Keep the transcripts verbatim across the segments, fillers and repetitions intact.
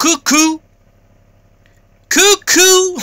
Coucou. Coucou.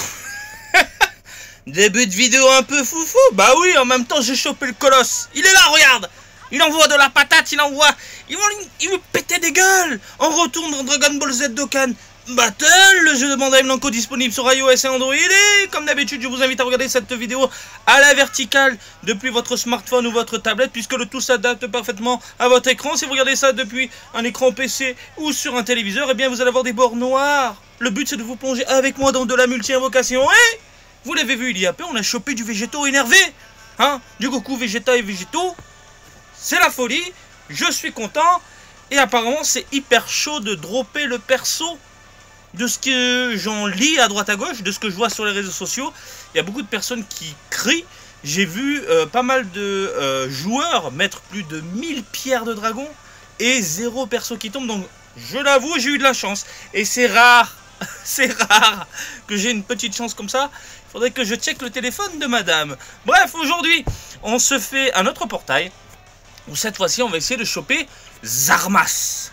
Début de vidéo un peu foufou. Bah oui, en même temps j'ai chopé le colosse. Il est là, regarde. Il envoie de la patate, il envoie... Il va il me pétait des gueules. On retourne dans Dragon Ball Z Dokkan Battle, le jeu de Bandai Namco disponible sur iOS et Android. Et comme d'habitude, je vous invite à regarder cette vidéo à la verticale depuis votre smartphone ou votre tablette, puisque le tout s'adapte parfaitement à votre écran. Si vous regardez ça depuis un écran P C ou sur un téléviseur, eh bien vous allez avoir des bords noirs. Le but c'est de vous plonger avec moi dans de la multi-invocation. Et vous l'avez vu il y a peu, on a chopé du Végéto énervé, hein, du Goku Vegeta et Végéto. C'est la folie, je suis content. Et apparemment c'est hyper chaud de dropper le perso. De ce que j'en lis à droite à gauche, de ce que je vois sur les réseaux sociaux, il y a beaucoup de personnes qui crient. J'ai vu euh, pas mal de euh, joueurs mettre plus de mille pierres de dragon et zéro perso qui tombe. Donc je l'avoue, j'ai eu de la chance. Et c'est rare, c'est rare que j'ai une petite chance comme ça. Il faudrait que je check le téléphone de madame. Bref, aujourd'hui, on se fait un autre portail. Où cette fois-ci, on va essayer de choper Zarmas.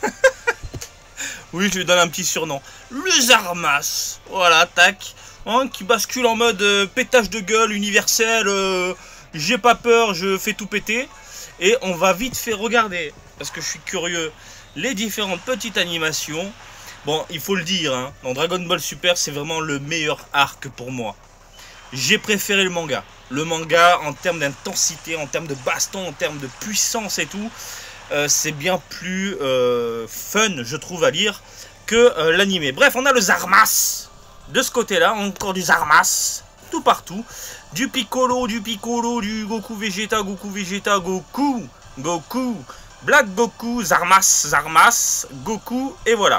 Oui, je lui donne un petit surnom. Le Zarmas. Voilà, tac. Hein, qui bascule en mode euh, pétage de gueule universel. Euh, J'ai pas peur, je fais tout péter. Et on va vite faire regarder, parce que je suis curieux, les différentes petites animations. Bon, il faut le dire, hein, dans Dragon Ball Super, c'est vraiment le meilleur arc pour moi. J'ai préféré le manga. Le manga, en termes d'intensité, en termes de baston, en termes de puissance et tout... Euh, c'est bien plus euh, fun, je trouve, à lire que euh, l'animé. Bref, on a le Zarmas. De ce côté-là, encore du Zarmas. Tout partout. Du Piccolo, du Piccolo, du Goku Vegeta, Goku Vegeta, Goku, Goku, Black Goku, Zarmas, Zarmas, Goku, et voilà.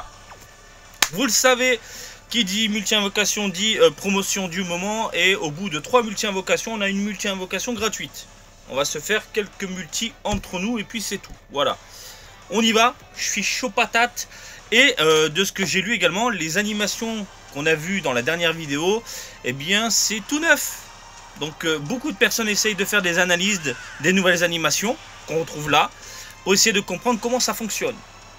Vous le savez, qui dit multi-invocation dit euh, promotion du moment. Et au bout de trois multi-invocations, on a une multi-invocation gratuite. On va se faire quelques multis entre nous et puis c'est tout. Voilà. On y va. Je suis chaud patate. Et euh, de ce que j'ai lu également, les animations qu'on a vues dans la dernière vidéo, eh bien c'est tout neuf. Donc euh, beaucoup de personnes essayent de faire des analyses de, des nouvelles animations qu'on retrouve là, pour essayer de comprendre comment ça fonctionne.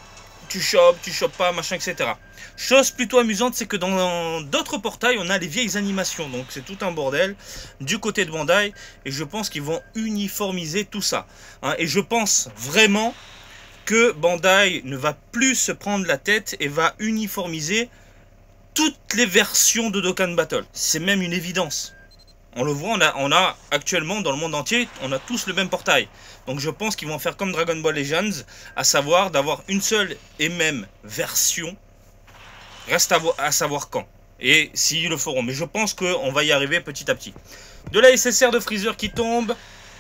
Tu chopes, tu chopes pas, machin, et cetera. Chose plutôt amusante, c'est que dans d'autres portails, on a les vieilles animations. Donc c'est tout un bordel du côté de Bandai. Et je pense qu'ils vont uniformiser tout ça. Hein, et je pense vraiment que Bandai ne va plus se prendre la tête et va uniformiser toutes les versions de Dokkan Battle. C'est même une évidence. On le voit, on a, on a actuellement dans le monde entier, on a tous le même portail. Donc je pense qu'ils vont faire comme Dragon Ball Legends, à savoir d'avoir une seule et même version. Reste à, à savoir quand et s'ils le feront. Mais je pense qu'on va y arriver petit à petit. De la S S R de Freezer qui tombe,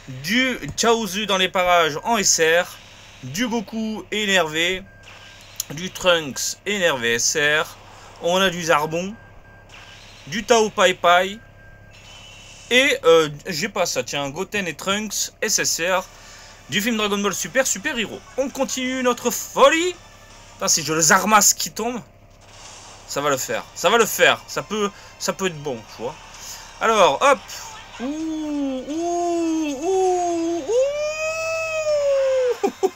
du Chaozu dans les parages en S R, du Goku énervé, du Trunks énervé S R, on a du Zarbon, du Tao Pai Pai. Et euh, j'ai pas ça, tiens, Goten et Trunks, S S R, du film Dragon Ball Super, Super Hero. On continue notre folie. Putain, si je le Zarmas qui tombe, ça va le faire, ça va le faire, ça peut, ça peut être bon, tu vois. Alors, hop. Ouh, ouh, ouh, ouh.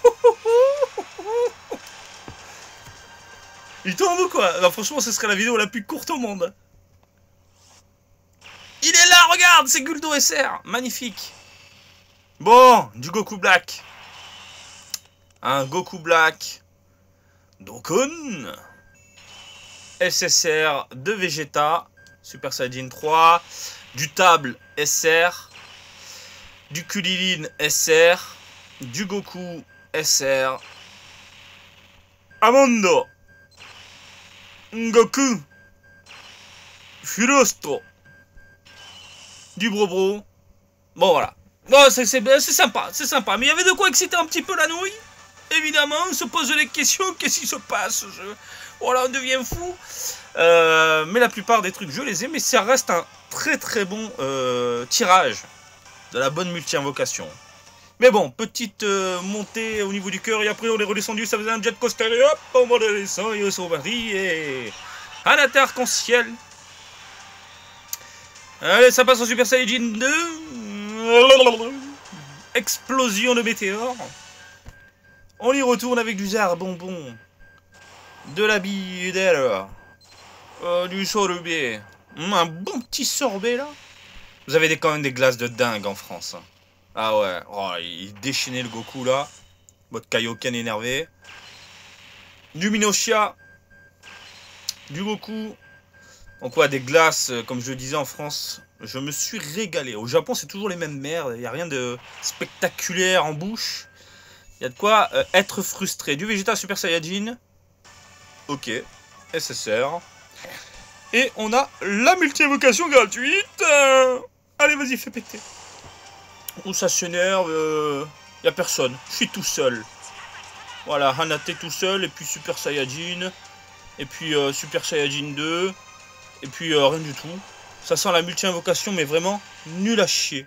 Il tombe ou quoi? Non, franchement, ce serait la vidéo la plus courte au monde. Il est là, regarde, c'est Guldo S R. Magnifique. Bon, du Goku Black. Un Goku Black. Dokkan. S S R de Vegeta. Super Saiyajin trois. Du Table S R. Du Kulilin S R. Du Goku S R. Amondo. Goku. Furostro. Du Bro-Bro. Bon, voilà. Bon, c'est sympa, c'est sympa. Mais il y avait de quoi exciter un petit peu la nouille. Évidemment, on se pose les questions. Qu'est-ce qui se passe? je... Voilà, on devient fou. Euh, mais la plupart des trucs, je les ai. Mais ça reste un très très bon euh, tirage. De la bonne multi-invocation. Mais bon, petite euh, montée au niveau du cœur. Et après, on est redescendu. Ça faisait un jet coaster. Et hop, on redescend. Et on sont partis. Et un arc-en-ciel. Allez, ça passe au Super Saiyajin deux. Explosion de météores. On y retourne avec du Zarbonbon. de la bidelle, euh, du sorbet. Mmh, un bon petit sorbet là. Vous avez des, quand même des glaces de dingue en France. Hein. Ah ouais, oh, il déchaînait le Goku là. Votre Kaioken énervé. Du Minoshia. Du Goku. Donc ouais, des glaces, comme je le disais en France, je me suis régalé. Au Japon, c'est toujours les mêmes merdes. Il n'y a rien de spectaculaire en bouche. Il y a de quoi euh, être frustré. Du Vegeta Super Saiyajin. Ok. S S R. Et on a la multi-évocation gratuite. Euh... Allez, vas-y, fais péter. Où ça s'énerve, il euh... n'y a personne. Je suis tout seul. Voilà, Hanate tout seul. Et puis Super Saiyajin. Et puis euh, Super Saiyajin deux. Et puis euh, rien du tout. Ça sent la multi-invocation, mais vraiment nul à chier.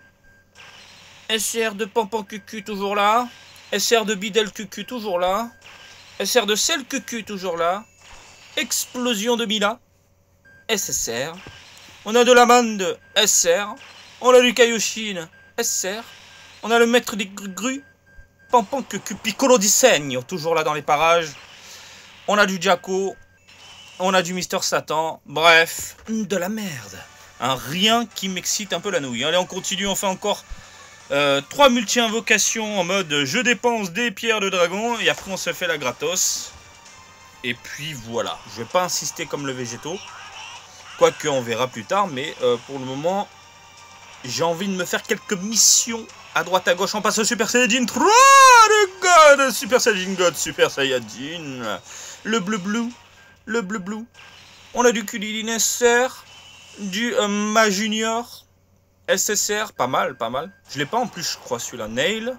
S R de Pampan Cucu toujours là. S R de Bidel Cucu toujours là. S R de Sel Cucu toujours là. Explosion de Mila. S S R. On a de la manne de S R. On a du Kaioshin. S R. On a le maître des grues. Pampan Cucu Piccolo di Segno. Toujours là dans les parages. On a du Jaco. On a du Mister Satan. Bref, de la merde. Un rien qui m'excite un peu la nouille. Allez, on continue. On fait encore euh, trois multi-invocations en mode je dépense des pierres de dragon. Et après, on se fait la gratos. Et puis voilà. Je vais pas insister comme le végétaux. Quoique, on verra plus tard. Mais euh, pour le moment, j'ai envie de me faire quelques missions à droite à gauche. On passe au Super Saiyajin trois. Le God. Super Saiyajin God. Super Saiyajin. Le bleu bleu. Le bleu bleu. On a du Kulilin S R. Du euh, Ma Junior. S S R. Pas mal, pas mal. Je l'ai pas en plus, je crois, celui-là. Nail.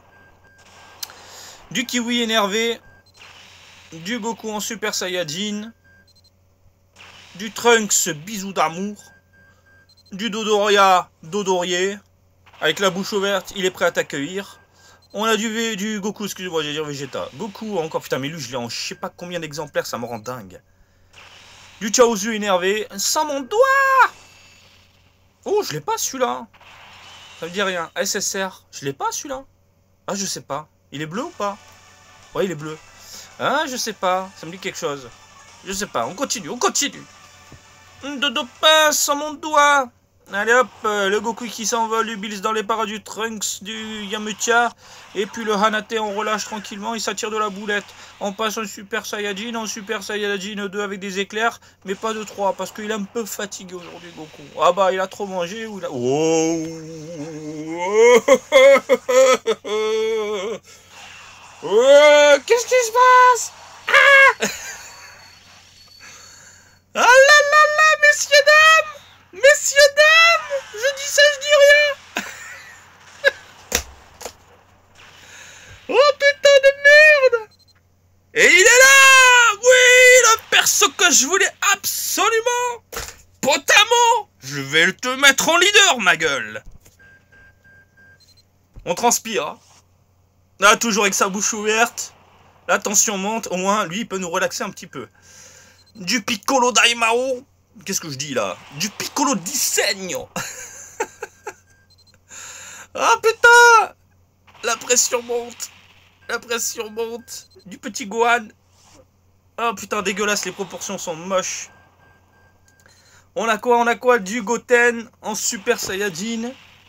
Du Kiwi énervé. Du Goku en Super Saiyajin. Du Trunks bisou d'amour. Du Dodoria Dodorier. Avec la bouche ouverte, il est prêt à t'accueillir. On a du, du Goku, excusez-moi, j'ai dit Vegeta. Goku encore, putain, mais lui, je l'ai en je sais pas combien d'exemplaires, ça me rend dingue. Du Chaozu énervé. Sans mon doigt. Oh, je l'ai pas celui-là. Ça me dit rien. S S R. Je l'ai pas celui-là. Ah, je sais pas. Il est bleu ou pas? Ouais, il est bleu. Ah, je sais pas. Ça me dit quelque chose. Je sais pas. On continue, on continue. Dodo pince sans mon doigt. Allez hop, euh, le Goku qui s'envole, du Bills dans les paras du Trunks, du Yamcha. Et puis le Hanate, on relâche tranquillement, il s'attire de la boulette. On passe en Super Saiyajin, en Super Saiyajin deux avec des éclairs, mais pas de trois, parce qu'il est un peu fatigué aujourd'hui, Goku. Ah bah, il a trop mangé, ou il a... Oh, oh, qu'est-ce qui se passe? Ah, ah là là là, messieurs, dames! Messieurs, dames, je dis ça, je dis rien. Oh putain de merde. Et il est là. Oui, le perso que je voulais absolument. Potamo. Je vais te mettre en leader, ma gueule. On transpire. Hein. Là, toujours avec sa bouche ouverte. La tension monte. Au moins, lui, il peut nous relaxer un petit peu. Du Piccolo Daimao. Qu'est-ce que je dis là? Du Piccolo di Segno. Ah putain. La pression monte. La pression monte. Du petit Gohan. Oh putain, dégueulasse, les proportions sont moches. On a quoi? On a quoi? Du Goten en Super Saiyajin.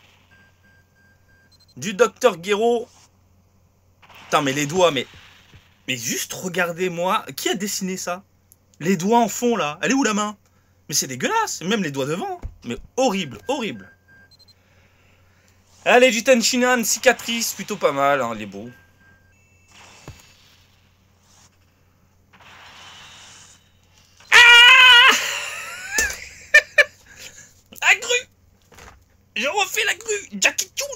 Du Docteur Gero. Putain, mais les doigts, mais... Mais juste regardez-moi. Qui a dessiné ça? Les doigts en fond là. Elle est où la main? Mais c'est dégueulasse, même les doigts devant. Mais horrible, horrible. Allez, du Tenshinhan, cicatrice, plutôt pas mal, hein, les beaux. Ah la grue. Je refais la grue. Jackie Chun.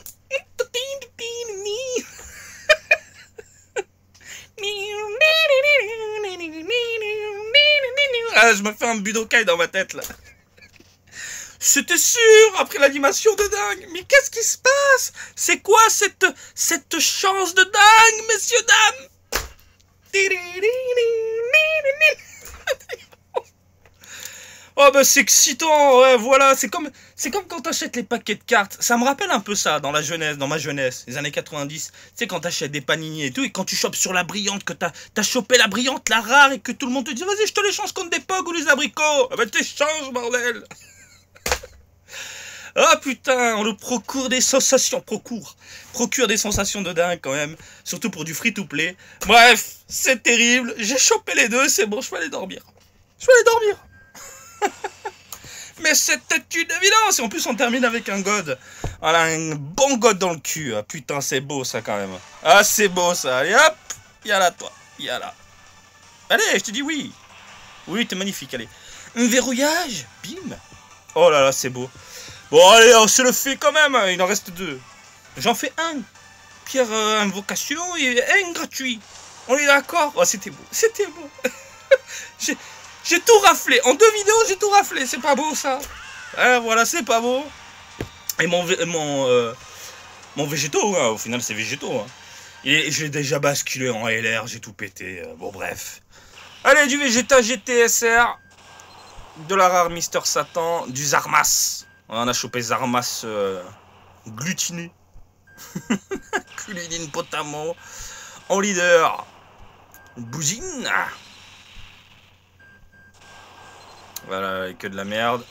Ah, je me fais un Budokai dans ma tête là. C'était sûr après l'animation de dingue. Mais qu'est-ce qui se passe? C'est quoi cette cette chance de dingue, messieurs dames? Oh bah c'est excitant, ouais, voilà, c'est comme c'est comme quand t'achètes les paquets de cartes. Ça me rappelle un peu ça dans la jeunesse, dans ma jeunesse, les années quatre-vingt-dix. Tu sais, quand t'achètes des panini et tout, et quand tu chopes sur la brillante, que t'as as chopé la brillante, la rare, et que tout le monde te dit vas-y, je te l'échange contre des pogs ou des abricots. Ah bah t'échanges, bordel. Ah putain, on nous procure des sensations, procure, procure des sensations de dingue quand même, surtout pour du free-to-play. Bref, c'est terrible, j'ai chopé les deux, c'est bon, je peux aller dormir. Je peux aller dormir. Mais c'était une évidence. Et en plus on termine avec un god. Voilà, un bon god dans le cul. Ah, putain c'est beau ça quand même. Ah c'est beau ça. Allez hop. Y'a toi. Y'a Allez je te dis oui. Oui t'es magnifique. Allez. Un verrouillage. Bim. Oh là là c'est beau. Bon allez on se le fait quand même. Il en reste deux. J'en fais un. Pierre euh, invocation et un gratuit. On est d'accord. Oh c'était beau. C'était beau. J'ai... J'ai tout raflé. En deux vidéos, j'ai tout raflé. C'est pas beau, ça. Hein, voilà, c'est pas beau. Et mon mon, euh, mon végétaux, hein, au final, c'est végétaux. Hein. Et j'ai déjà basculé en L R. J'ai tout pété. Euh, bon, bref. Allez, du Vegeta G T S R. De la rare Mister Satan. Du Zarmas. On a chopé Zarmas euh, glutiné. Culidine Potamo. En leader. Bousine. Voilà, que de la merde.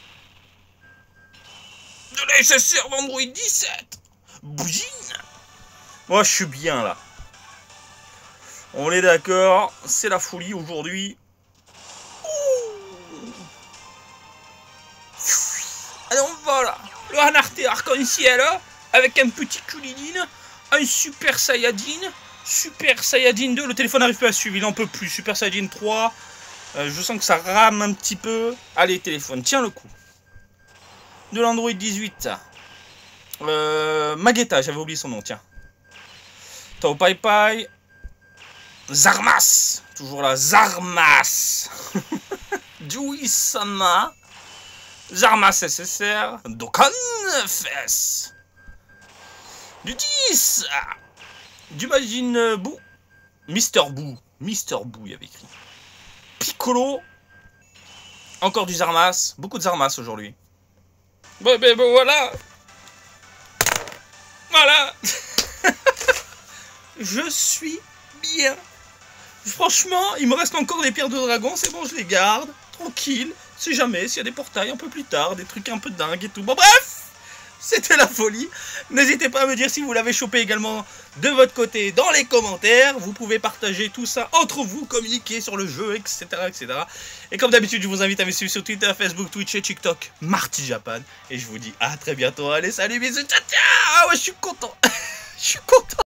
De la S S R Android dix-sept. Bougine. Moi, je suis bien, là. On est d'accord. C'est la folie, aujourd'hui. Alors, voilà. Le Hanarte arc-en-ciel, avec un petit Kulidine, un Super Saiyajin, Super Saiyajin deux. Le téléphone n'arrive pas à suivre, il n'en peut plus. Super Saiyajin trois. Euh, je sens que ça rame un petit peu. Allez, téléphone, tiens le coup. De l'Android dix-huit. Euh, Magetta, j'avais oublié son nom, tiens. Tao Pai Pai. Zarmas. Toujours là, Zarmas. Jui-sama. Zarmas S S R. Dokkan Fess. Du dix. Du Majin Buu. Mister Buu. Mister Buu, il y avait écrit. Piccolo. Encore du Zarmas. Beaucoup de Zarmas aujourd'hui. Bon, ben, ben voilà. Voilà. Je suis bien. Franchement, il me reste encore des pierres de dragon. C'est bon, je les garde. Tranquille. Si jamais, s'il y a des portails un peu plus tard, des trucs un peu dingues et tout. Bon, bref. C'était la folie. N'hésitez pas à me dire si vous l'avez chopé également de votre côté dans les commentaires. Vous pouvez partager tout ça entre vous, communiquer sur le jeu, et cetera et cetera. Et comme d'habitude, je vous invite à me suivre sur Twitter, Facebook, Twitch et TikTok, Marty Japan. Et je vous dis à très bientôt. Allez, salut, bisous, ciao, ciao. Ah ouais, je suis content. Je suis content.